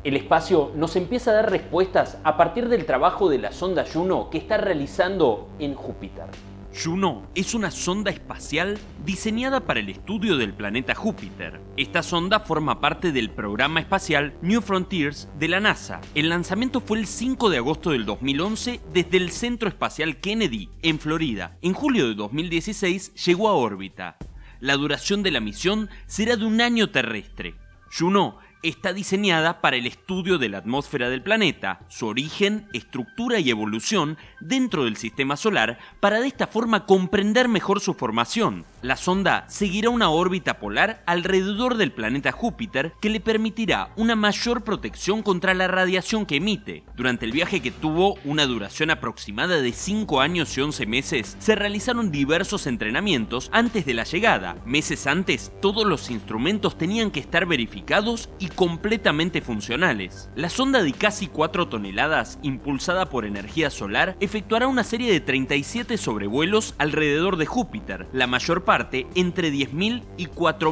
El espacio nos empieza a dar respuestas a partir del trabajo de la sonda Juno que está realizando en Júpiter. Juno es una sonda espacial diseñada para el estudio del planeta Júpiter. Esta sonda forma parte del programa espacial New Frontiers de la NASA. El lanzamiento fue el 5 de agosto del 2011 desde el Centro Espacial Kennedy, en Florida. En julio de 2016 llegó a órbita. La duración de la misión será de 1 año terrestre. Juno está diseñada para el estudio de la atmósfera del planeta, su origen, estructura y evolución dentro del sistema solar, para de esta forma comprender mejor su formación. La sonda seguirá una órbita polar alrededor del planeta Júpiter que le permitirá una mayor protección contra la radiación que emite. Durante el viaje, que tuvo una duración aproximada de 5 años y 11 meses, se realizaron diversos entrenamientos antes de la llegada. Meses antes, todos los instrumentos tenían que estar verificados y completamente funcionales. La sonda de casi 4 toneladas, impulsada por energía solar, efectuará una serie de 37 sobrevuelos alrededor de Júpiter, la mayor parte entre 10.000 y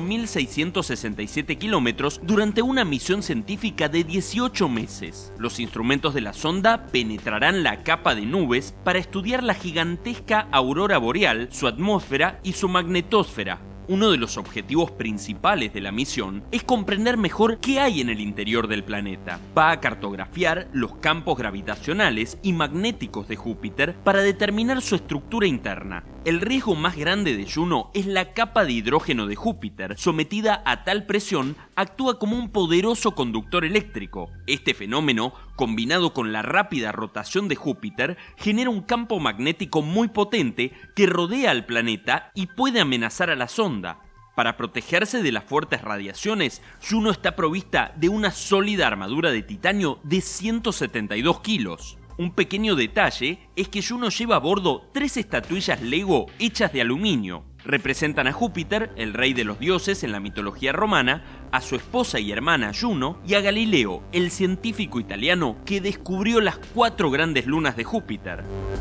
4.667 kilómetros, durante una misión científica de 18 meses. Los instrumentos de la sonda penetrarán la capa de nubes para estudiar la gigantesca aurora boreal, su atmósfera y su magnetosfera. Uno de los objetivos principales de la misión es comprender mejor qué hay en el interior del planeta. Va a cartografiar los campos gravitacionales y magnéticos de Júpiter para determinar su estructura interna. El riesgo más grande de Juno es la capa de hidrógeno de Júpiter. Sometida a tal presión, actúa como un poderoso conductor eléctrico. Este fenómeno, combinado con la rápida rotación de Júpiter, genera un campo magnético muy potente que rodea al planeta y puede amenazar a la sonda. Para protegerse de las fuertes radiaciones, Juno está provista de una sólida armadura de titanio de 172 kilos. Un pequeño detalle es que Juno lleva a bordo 3 estatuillas Lego hechas de aluminio. Representan a Júpiter, el rey de los dioses en la mitología romana, a su esposa y hermana Juno, y a Galileo, el científico italiano que descubrió las 4 grandes lunas de Júpiter.